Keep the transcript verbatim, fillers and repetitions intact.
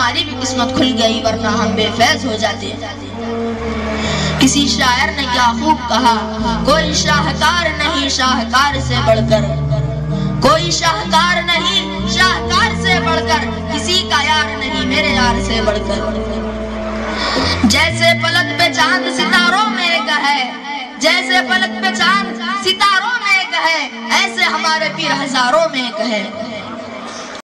हमारी भी किस्मत खुल गई, वरना हम बेफैज हो जाते। किसी शायर ने क्या खूब कहा, कोई शाहकार नहीं शाहकार से बढ़कर, कोई शाहकार नहीं शाहकार से बढ़कर, किसी का यार नहीं मेरे यार से बढ़कर। जैसे पलक पे चांद सितारों में एक है, जैसे पलक पे चांद सितारों में एक है, ऐसे हमारे पीर हजारों में एक है।